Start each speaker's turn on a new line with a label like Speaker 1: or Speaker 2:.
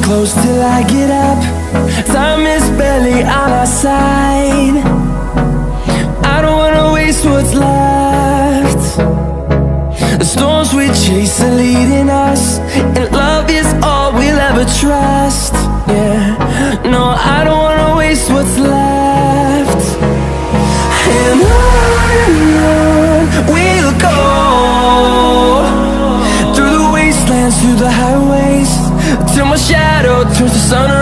Speaker 1: close till I get up. Time is barely on our side. I don't wanna waste what's left. The storms we chase are leading us, and love is all we'll ever trust. Yeah, no, I don't wanna waste what's left. And on we'll go, through the wastelands, through the highways, till my shadow turns to sun